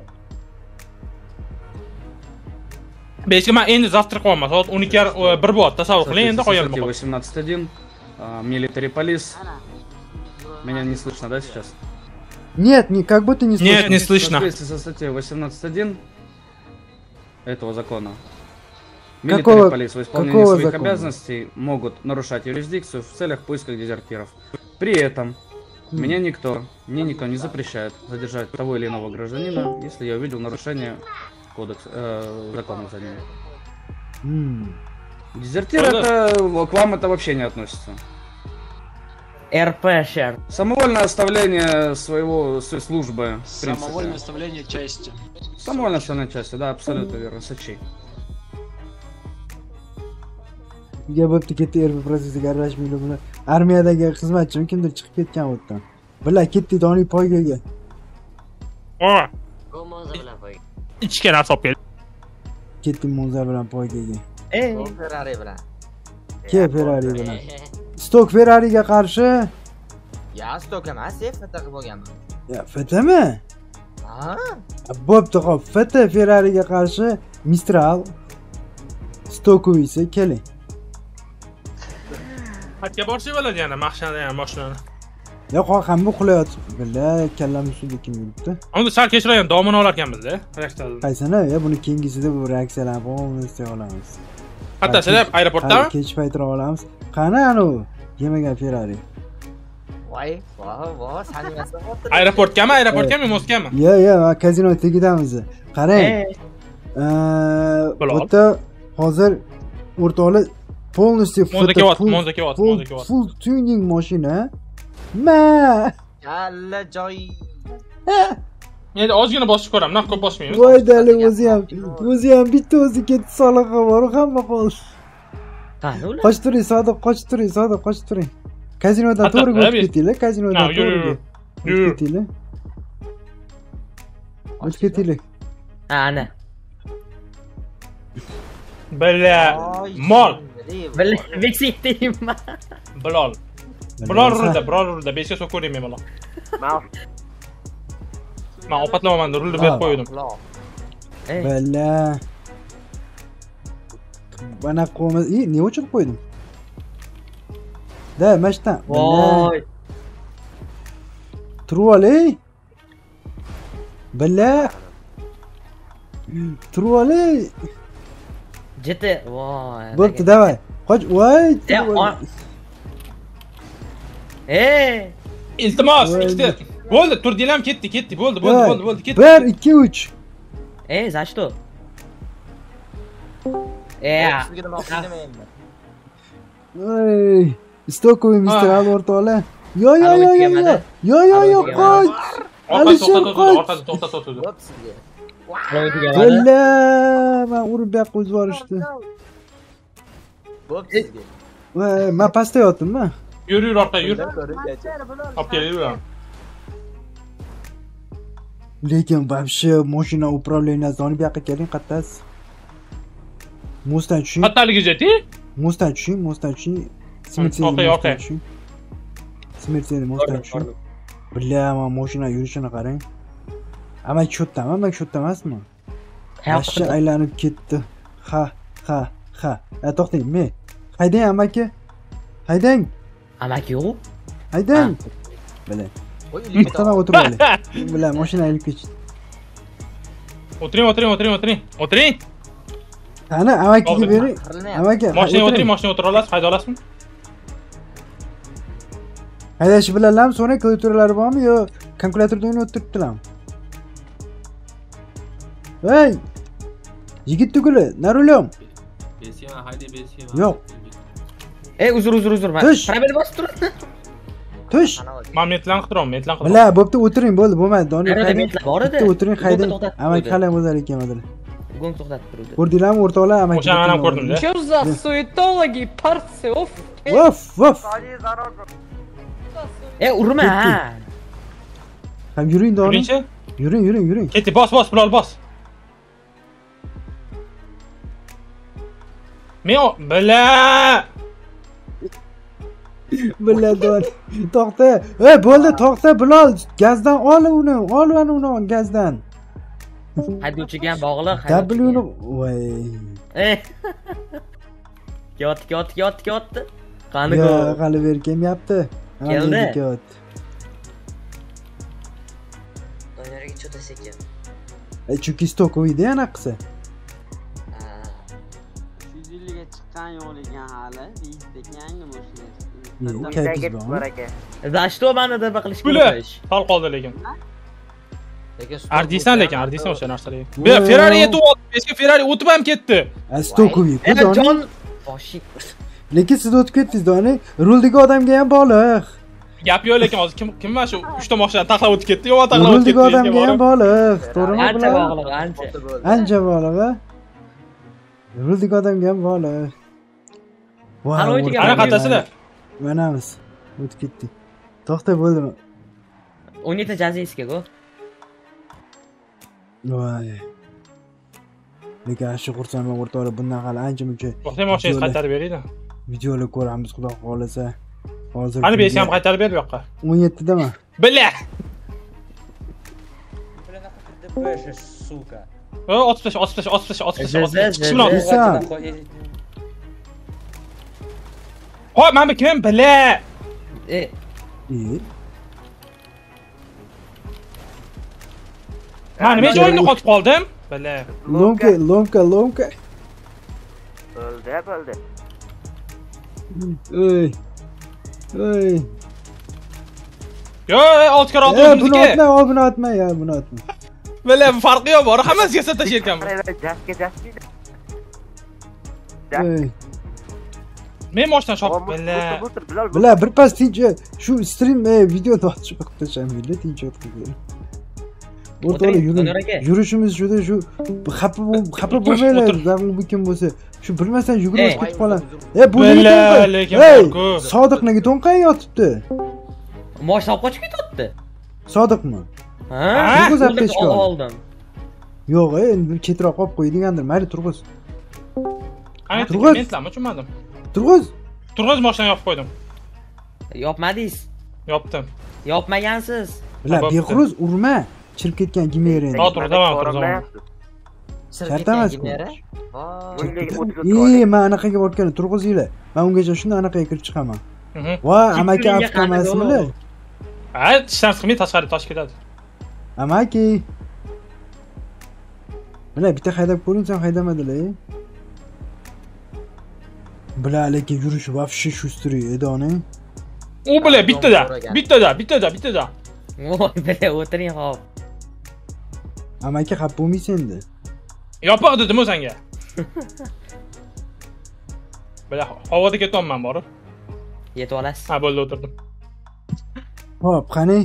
Belki men endi завтра qilaman. Soat 12:01 bo'ladi. Tasavvur qiling, endi qo'yalım. 18.1. Military Police. Меня не слышно, да, сейчас? Нет, как будто не слышно. Нет, не слышно. Со статьей 18.1 этого закона. Какого, Police в исполнении своих обязанностей могут нарушать юрисдикцию в целях поиска дезертиров. При этом мне никто не запрещает задержать того или иного гражданина, если я увидел нарушение кодекса законов за ним. Дезертир это к вам это вообще не относится. РП шер. Самовольное оставление своей службы. Самовольное оставление части. Самовольное оставление части, да, абсолютно верно, Сочи. Gap bo'pti, ketdi RP protsessiga aralashmaydi bular. Armiyadagi xizmatchimi kimdir chiqib ketgan o'tdan. Bular ketdi Doni poygaga. Ichga narsa olib kel. Ketdi Monza bilan poygaga. Ferrari bilan. Ke Ferrari bilan. Stok Ferrariga qarshi. Ya, Stok emas, FT bo'lganman. Ya, FTmi? Ha? Bo'pti, xo'p, FT Ferrariga qarshi Mistral. Stokovic keling. Hatga borsa bo'ladi yana, mashina ham mashinani. Yo'q, hamma uxlayotib. Billa, kallam ustida kim yuribdi? Unda sal kechirayam, domini olar ekanmiz-da, reaksiyadan. Qaysini? Ya, buni keyingisida bu reaksiyalarni polностью olamiz. Hatta sizlar aeroportdami? Kech paytira olamiz. Qani anu? Yemagan Ferrari. Voy, sani yasab o'tir. Aeroportgami, Moskvami? Ya, kazino tegidamiz. Qarang. Bu yerda hozir o'rtoqlar полностью full tuning mashina. Alla joy. Endi ozgina bosib ko'raman, naq ko'p bosmaymiz. Voy dali o'zi ham bitta o'zi ketdi, Solixa bor, hamma qoldi. Qani ular? Qochib turing, Sodiq, qochib turing, Sodiq, qochib turing. Kazinodan to'g'riga o'tib ketinglar, kazinodan to'g'riga. O'tib ketinglar. O'tib ketinglar. Ana. Billa mol. Billa beksetdingmi? Bilol. Bilol rulda, biror rulda 5 ga so'kib ko'raymi bola. Men ovqatlamaman, rulni berib qo'ydim. Billa. Bana qo'ymas. Ne uchun qo'ydim? Da, mashtan. Voy. Turib ol, ey. Billa. Turib ol, ey. Jeti, voy. Bo'pti, davay. Qoch, voy. Iltimos, ikkita. Bo'ldi, turdilam ketdi, bo'ldi, ketdi. 1 2 3. За что? Ey, stokoy mister al o'rtoqlar. Yo, qoch. Alisher qoch. To'xta. Billa, men urib bu yoqqa o'zib yuborishdi. Bo'pti sizga. Voy, men pastda yotdimmi? Yur, orqa yur. Olib kelaver. Lekin вообще mashina управленияsi olib bu yoqqa keling, qattas. Mustang tushing. Qattaliga jeti? Mustang tushing. Okay. Smertini Mustang tushing. Billa, men mashina yurishini qarang. Amak shotda emasmi? Mashina aylanib ketdi. Ha. To'xtang, men. Haydang amaki. Haydang. Amaki yo'q. Haydang. Billa. Tamam, o'tirib oling. Billa, mashina aylanib ketdi. O'tiring. Qani, amakiga bering. Amaki. Mashinaga o'tira olasiz, hayda olasizmi? Haydash bilanlarmi? So'ng klaviaturalari bormi yo kalkulyatorda o'ynab o'tiribdilarmi? Hey! Yigit tuguli, narulyom. Besiyama, haydi besiyama. Yo'q. Uzr. Probel bosib tur. Tush. Men metlanib turaman. Billa, bo'pti, o'tiring, bo'ldi, bo'lmaydi. Doniyor. Bor edi. O'tiring, haydang. Amaki qalay o'zar ekan, madal. Bugun to'xtatib turdi. Ko'rdinglarmi, o'rtoqlar? Amaki. O'shani ham ko'rdim-da. Что за суетологи, парсы, оф. Vof. Urma. Ham yuring, Doniyor. Yuring. Ketdi, bos, Bilol, bos. Billa, Doniyor. To'xta. Bo'ldi, to'xta, Bilol. Gazdan ol uni, gazdan. Haydovchiga ham bog'liq. W'ni, voy. Yotdi. Qani go. Qali ber kelmayapti. Keldi. Doniyorga cho'tasa ekan. Chunki stokoyda yana qilsa. 150 ga chiqqan yo'q ekan hali. Deydi yangi mashina. За что meni deb qilish kerak? Qol qoldi lekin. Ardisan o'sha narsalarga. Ferrari yetib oldi. Eski Ferrari o'tib ham ketdi. Stokoy. Jon boshi. Lekin siz o'tib ketdingiz, Doni. Ruldagi odamga ham bog'liq. Gap yo'q, lekin hozir kim mana shu 3 ta mashinani taxlab o'tib ketdi, yo taxlab o'tib ketdi. Ruldagi odamga ham bog'liq. To'g'rimi? Ancha bog'liq, ancha bog'liq. Ruldagi odamga ham bog'liq. Ana qatasizlar. Manamiz. O'tib ketdik. To'xta, bo'ldimi? 17 jazisiga-ku. Voy. Lekin shu xursandman o'rtoqlar, bundan hali ancha-muncha. To'xtang, mashinangizni qaytarib beringlar. Videolar ko'ramiz, xudo xolasa. Hozir. Qani besi ham qaytarib ber bu yoqqa. 17 dami? Billa. Сука. Otib tashlash. Hoy, men bu kim? Billa. Men nima joyimda qochib qoldim? Billa. Lomka. Bo'ldi. Ey. Yo, 6 kar oldi o'zimizga. Buni otma. Billa, farqi yo'q, bor, hammasiga satashayotganman. Jasmidi. Men moshdan shop Billa. Billa, bir pas tinch shu stream videoni ochib qo'yib tashlayman, tinch o'tkazing. O'rtoqlar yurishimiz juda shu xafa bo'lmanglar. Zag'um bu kim bo'lsa, shu bilmasdan yugurib ketib qoladi. Bu lekin Sodiqniki to'nqay yotibdi. Moshina olib qochib ketyapti. Sodiqmi? Ha? Turg'iz aptechka oldim. Yo'q, endi chetroq olib qo'ydigandir. Mayli turg'iz. Turg'iz. Men tushunmadim. Turg'iz. Turg'iz mashinani yopib qo'ydim. Yopmadingiz. Yopdim. Yopmagansiz. Bilar, Behruz urma. Chirib ketgan Gimera. To'g'ri, Shart emas-ku. Men anaqaga borgan turg'izinglar. Men ungacha shunday anaqaga kirib chiqaman. Va amaki avtomasimlar. Ha, ishlar qilmay tashqari toshib ketadi. Amaki. Mana bitta haydab ko'ring, sen haydamadilar. Bilar, lekin yurish vafshi shustri edoni. U bilan bittada. Voy, bilan o'tiring hop. Amaki xap bo'lmaysan endi. Yopiq dedim o'zanga. Bilar, havoda ketyapman borib. Yetib olasiz. Ha, bo'ldi, o'tirdim. Hop, qani?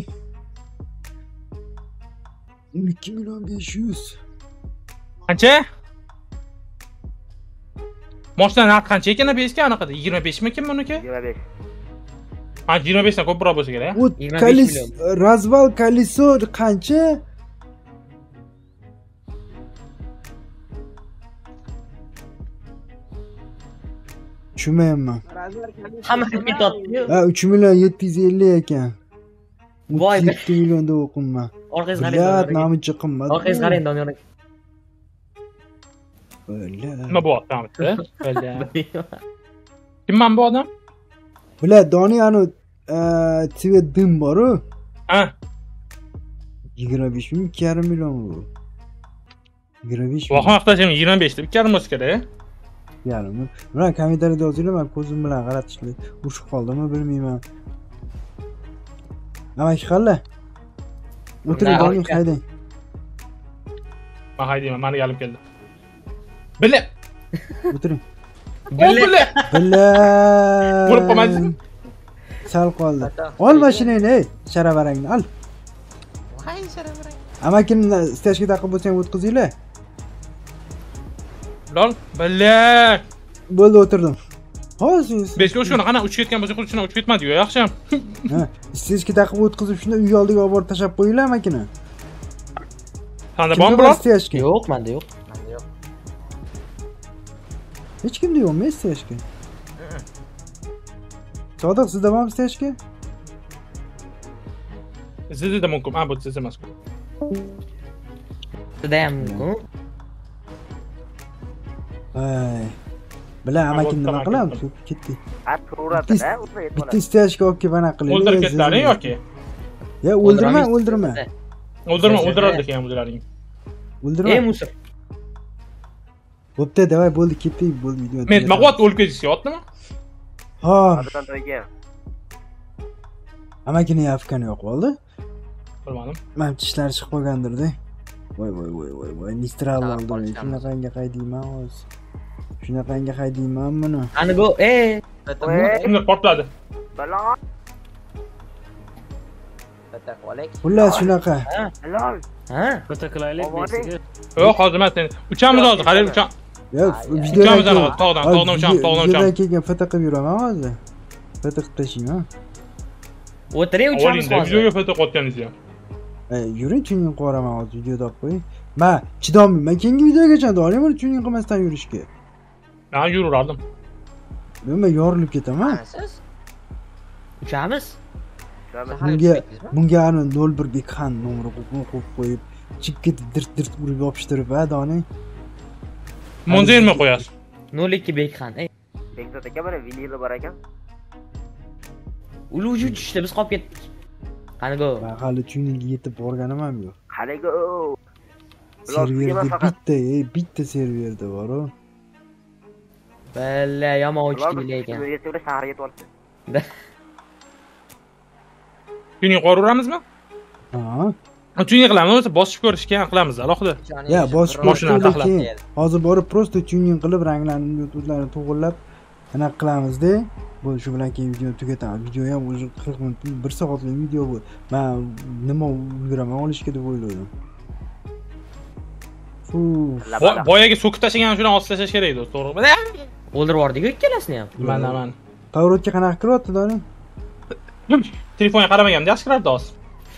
2.500.000. Qancha? Moshina narxi qancha ekan beska anaqada? 25 mi ekan buniki? 25. Ha, 25 dan ko'proq bo'lsa kerak. Razval koliso qancha? Tushunmayapman. Hamma ketyapti. Ha, 3.750.000 ekan. Voy, 7 million deb o'qimman. Orqangizga qarang. Bilat, namichi qimmat. Orqangizga qarang, Doniyor. Nima bo'lyapti? Kimman bu odam? Bilat, Doniyor anu Tibet dim bor-ku. Ha. 25 ming, 2,5 million bu. 25 ming. Vohon vaqtda 25 deb 2,5 bo'lsa kerak. Yarim. Mana kommentariyada yozinglar, men ko'zim bilan qaratishlar. Ushib qoldimmi bilmayman. Amaki qalla. O'tiring, Doniyor, haydang. Men haydayman, meni olib keldi. Bila. O'tiring. Bila. Bo'lib qolmaysizmi? Sal qoldi. Ol mashinangni, sharabarangni ol. Voy, sharabarang. Amakini stashga taqib bo'lsang o'tkazinglar. Lol, bila. Bo'ldi, o'tirdim. Hozir. Beska o'shuni qana uchib ketgan bo'lsa, qulchina uchib ketmadi-ku, yaxshi. Ha, stashga taqib o'tkazib shunda uy oldiga olib borib tashab qo'yinglar amakini. Sanda bormi bular? Yo'q, menda yo'q. Hech kimda yo'qmi stashga? Sodiq, sizda bormi stashga? Sizda mumkin, bu sizda emas-ku. Sizda ham mumkin. Ay. Bilan amakini nima qilamiz? Ketdik. To'g'ri-da, bitta stashga olib kelib ana qilaylik. O'ldirib ketlaring yoki? Ya, o'ldirma. O'ldiradi ekan bularning. O'ldirma. Musor. Bo'pti, davay, bo'ldi, ketdik, bo'ldi video. Men nima qilyapti, o'lib ketishyaptimi? Ha. Hadidan to'yga. Amakini yafkani yo'q bo'ldi. Bilmadim. Men tishlari chiqib qolgandir-da. Voy, Mistral oldim. Shunaqangi qaydiyman hozir. Shunaqangi qaydiyman buni. Qani bu, Kimdir portladi. Balo. Xullas shunaqa. Halol. Ha? Foto qilaylik besiga. Yo'q, hozir emas. Uchamiz hozir, qarang ucham. Yo'q, tog'dan ucham. Videodan keyin foto qilib yuraman hozir. Foto qilib tashlayman. O'tiring, uchamiz hozir. Videoga foto qo'yganingiz ham. Yuring, tuning qo'raman hozir videoda olib qo'ying. Men chidolmayman. Keyingi videogacha doim buni tuning qilmasdan yurishga. Men yuraverdim. Men yorilib ketaman. Siz? Uchamiz? Bunga ani 01 Bekhan nomeri qo'yib qo'yib, chiqib ketib dirt urib yopishtirib, ha, Doni. Monzermi qo'yasiz? 02 Bekhan, Bekzod aka mana vinili bor ekan. Uli uji tushdi, biz qolib ketdik. Qani go. Men hali tuninga yetib borganim ham yo'q. Qanigo. Serverda bitta serverda bor-ku. Balla, yomon o'chdi ekan. Serverda shaharga yetib olibdi. Tuning qo'raveramizmi? Ha. Tuning qilamiz, o'zi bosib ko'rishga qilamiz, alohida. Ya, bosib mashinani taxlab. Hozir borib prosta tuning qilib, ranglarni, yo'tlarni to'g'irlab, anaqa qilamiz-da. Bu shu bilan keyin video tugatamiz. Video ham o'zi 40 minut, 1 soatlik video bu. Men nima ulguraman olishga deb o'yladim. Boyagi so'kib tashlagan shuni olib tashlash kerak edi, to'g'rimi? O'ldirib yubordik ikkalasini ham. Mana. Pavrodga qanaqa kiryapti doning? Telefonga qaramaganimda yaxshi kirardi hozir.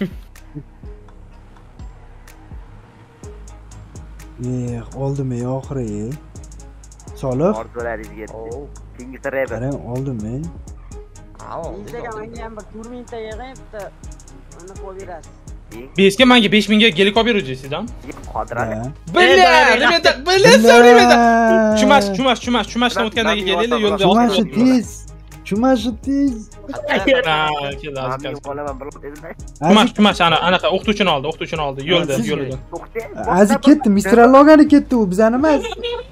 Oldimi oxiri? Solih. Ordularingiz yetdi. Kingtirib. Qarang, oldimi? Bizga menga ham bir 4 mingta yig'ib, bitta uni qo'yib berasiz. Besga menga 5000 ga gelik olib beruvchi-sizdan. Qodir aka. Chumashdan o'tgandagi kelinglar yo'lda. Chumashi tez. Chumash anaqa o'qituvchini oldi, yo'lda. Aziz ketdi, Mr. Allogani ketdi, u bizani emas.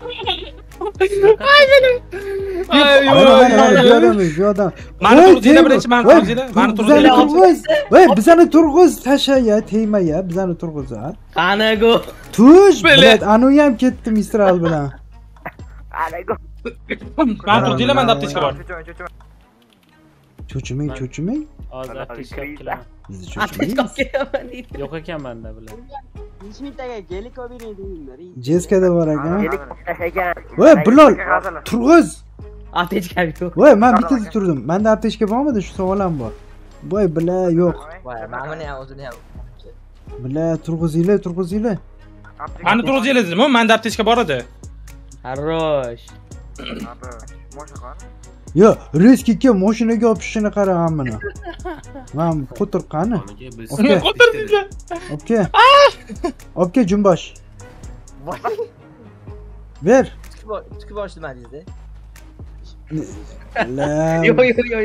Mani turg'izinglar birinchi, mani turg'izinglar. Voy, bizani turg'iz, tasha-ya, tegma-ya, bizani turg'iz, ha. Qani go. Tush, bilat, anu ham ketdi Mr. Al bilan. Anago. Mani turg'izinglar, menda aptechka bor. Cho'chimang. Hozir aptechka qilaman. Bizni cho'chimang. Yo'q ekan benda bular. 5 mingtaga gelik olib bering deyinglar. Jeskada bor ekan. Gelik tashagan. Voy, Bilol, turg'iz. Aptechka yo'q. Voy, men bittada turdim. Menda aptechka bormidi? Shu savolim bor. Voy, bila, yo'q. Voy, mana ham o'zini ham. Bila, turg'izinglar. Qani turg'izinglar dedim, menda aptechka bor edi. Xarosh. Yo, riskga mashinaga olib tushishini qara hammani. Men qo'tir qani? Okey. Okey, jumbosh. Ber. Chiqib boshlamadingiz-da. Yo'q.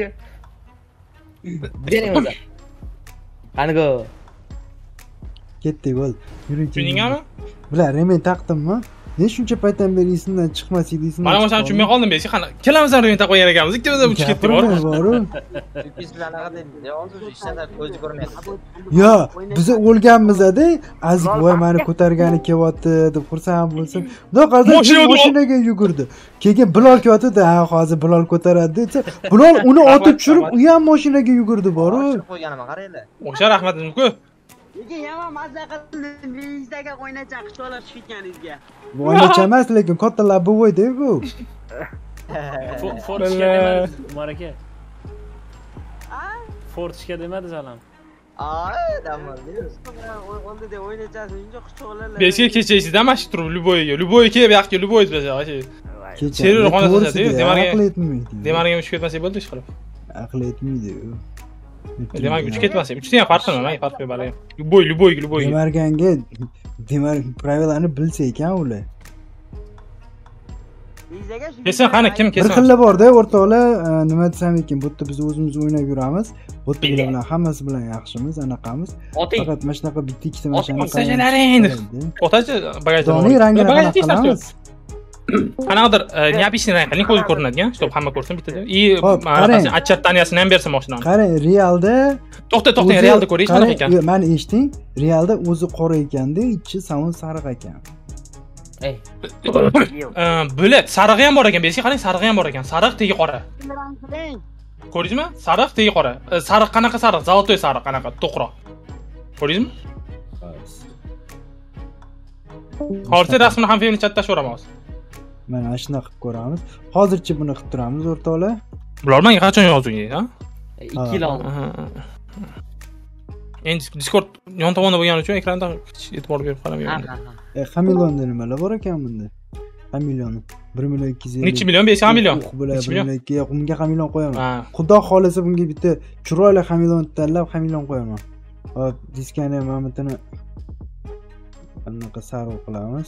Bering o'zi. Qani go. Ketdik, bo'l. Yuring. Tushundingmi? Bular remen taqdimmi? Ne shuncha paytdan beri esimdan chiqmas edi, esimdan. Mana o'shani tushunmay qoldim, besi qani. Ikkalamiz remen taqib qo'ygan ekanmiz, ikkimiz uchib ketdik, bor. Biz bilan anaqa deydi, hozir ishdan ko'zi ko'rmayapti. Yo, biz o'lganmiz-da, Aziz voy meni ko'targani kelyapti deb xursand bo'lsin. Xudo qalsa mashinaga yugurdi. Keyin Bilol kelyapti, ha, hozir Bilol ko'taradi desa, Bilol uni otib tushirib, u ham mashinaga yugurdi, bor-ku. Qo'yganimga qaranglar. O'sha rahmatimku. Lekin yomon mazza qildim, bizdaga o'ynacha qishloqlar tushib ketganingizga. O'ynacha emas, lekin katta labovoy-da bu. Fortishga demadi, Umar aka. Fortishga demadi salam. Oldi deb o'ynachasi, unga qishloqlar. Besiga kechasida mash turib, Luboyga kelib, yoqqa Luboy desa, Server xonasida, demarga uchib ketmasa bo'ldi ish qilib. Aql etmaydi. Demak, uchib ketmasa, uchta ham farqi nima? Farqi yo'q bari. Luboy. Demarganga pravilani bilsa ekan ular. Kesin qani kim kesin? Bir xilla bor-da, o'rtoqlar, nima desam ekan, bu yerda biz o'zimiz o'ynab yuramiz. Bu yerda bilan hammasi bilan yaxshimiz, anaqamiz. Faqat mana shunaqa bitta ikkita mashina qilamiz. Otachi bagajda. Doning rangini qilamiz. Qanaqadir neobычный rang qiling, ko'zga ko'rinadigan, чтобы hamma ko'rsin bittada. И отчетtaniyasini ham bersa mashinani. Qarang, realda To'xta, realda ko'rish qanaqa ekan? Meni eshiting, realda o'zi qora ekanda, ichi savun sariq ekan. Bo'lat, sarig'i ham bor ekan, besiga qarang, sarig'i ham bor ekan. Sariq tegi qora. Ko'rdingizmi? Sariq tegi qora. Sariq qanaqa sariq? Zolotoy sariq qanaqa, to'qroq. Ko'rdingizmi? Hozir rasmini ham filmni chatda tashlaveramiz. Mana shunaqa qilib ko'ramiz. Hozircha buni qilib turamiz, o'rtoqlar. Bular menga qachon yozuvdingiz, ha? 2 yil oldin. Endi Discord yon tomonda bo'lgani uchun ekranda e'tibor berib qaramayman. Hamilonda nimalar bor ekan bunda? Hamilon 1.250. Necha million? 5 million. Necha million? Bunga hamilon qo'yaman. Xudo xolasa bunga bitta chiroyli hamilon tanlab hamilon qo'yaman. Hop, diskani ham amatini anaqa sarv qilamiz.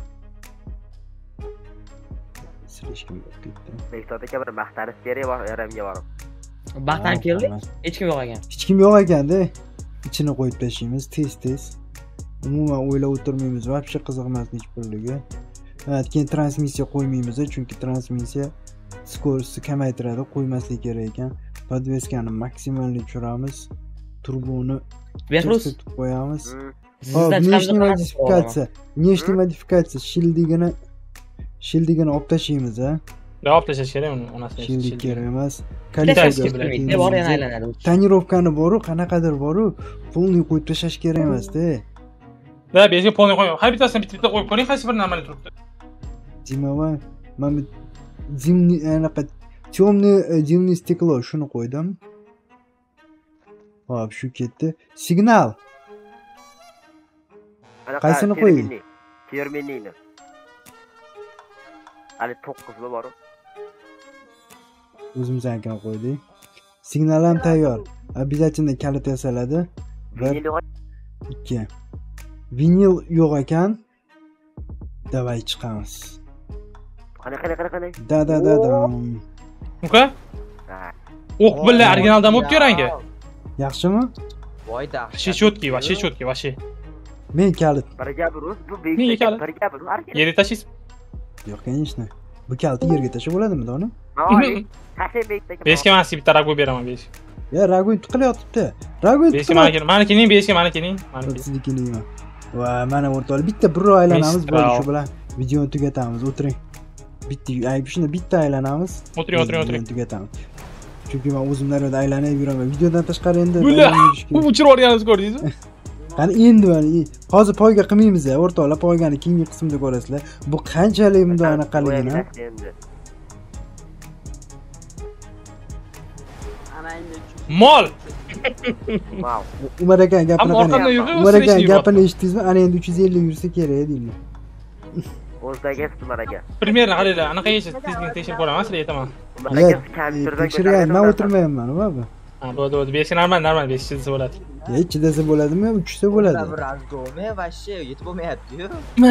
Silishkim bo'lib ketdi. Bektot aka bir maqtanish kerak bor yaramga borib. Baxtan keldi. Hech kim yo'q ekan. Hech kim yo'q ekanda. Ichini qo'yib tashlaymiz tez. Umuman o'ylab o'tirmaymiz, вообще qiziqmas hech birligi. Keyin transmissiya qo'ymaymiz, chunki transmissiya skorosti kamaytiradi, qo'ymaslik kerak ekan. Podveskani maksimalni tushiramiz. Turboni ko'rsatib qo'yamiz. Hop, внешний modifikatsiya, shildigini olib tashlaymiz, ha. Olib tashlash kerak uni, onasi. Shildik kerak emas. Aylanadi. Tonirovkani boru, qanaqadir boru, polniy qo'yib tashlash kerak emas-da. Da beshga polni qo'ying. Har bittasini bitta qo'yib ko'ring, qaysi birini amalga turibdi. Zimovoy, mana zimni anaqa темный steklo shuni qo'ydim. Hop, shu ketdi. Signal. Qaysini qo'ying? Terminini. Ali 9 bor. O'zimiznikini qo'ydik. Signal ham tayyor. Обязательно kalit yasaladi. 2. Vinil yo'q ekan. Davay chiqamiz. Qani. Da. Uka? O'q bilan originaldan bo'lib rangi. Yaxshimi? Voy da. Вообще cho'tki. Men kalit. Birga buruz, bu Nega kalit? birga buruz. Yerga tashlaysiz. Yo'q, конечно. Bu kalitni yerga tashlab bo'ladimi, dona? Beshga men sizga bitta ragu beraman, besh. Ya, ragoy tiqilib yotibdi. Ragoy tiqilib. Manikining, beshga manikining. Siznikining. Va, mana o'rtoqlar bitta bir aylanamiz bo'ldi shu bilan. Videoni tugatamiz. O'tiring. Shuni bitta aylanamiz. O'tiring. Tugatamiz. Chunki men o'zim naryoqda aylanib yuraman. Videodan tashqari endi bu uchirib olganingizni ko'rdingizmi? Qani endi mana hozir poyga qilmaymiz ya, o'rtoqlar, poygani keyingi qismda ko'rasizlar. Bu qanchalik bunday anaqaligini. Mol. Umar aka gapini eshitdingizmi? Ana endi 350 yursa kerak deydi. O'zdagi Umar aka. Primerni qaranglar, anaqa tezlikni tekshirib ko'raman, sizlarga aytaman. Tekshirgan, men o'tirmayman, bu. Ha, bo'ldi. Beshga normal, besh chizsa bo'ladi. Chidasa bo'ladimi? 3 ta bo'ladi. Razgome вообще yetib bo'lmayapti-yu.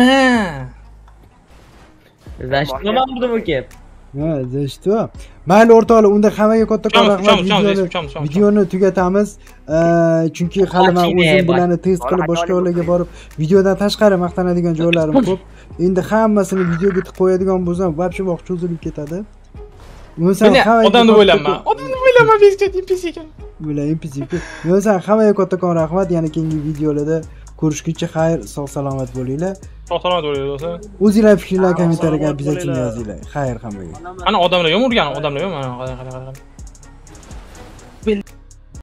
Zashto nima bo'ldi bu gap? Ha, zashto. Mayli o'rtoqlar, unda hammaga kattakon rahmat. Videoni tugatamiz. Chunki hali men o'zim bilan test qilib boshqa joylarga borib, videodan tashqari maqtanadigan joylarim ko'p. Endi hammasini videoga tiqib qo'yadigan bo'lsam, вообще vaqt cho'zilib ketadi. Odamni o'ylayman. Beshga NPC ekan. Bular NPC. Yo'qsa hammaga kattakon rahmat. Yana keyingi videolarda ko'rishguncha xayr, sog' salomat bo'linglar. Sog' salomat bo'linglar do'stlar. O'zingizlar fikrlar kommentariyaga обязательно yozinglar. Xayr hammaga. Ana odamlar yo'q urgan, odamlar yo'q. Mana qarang.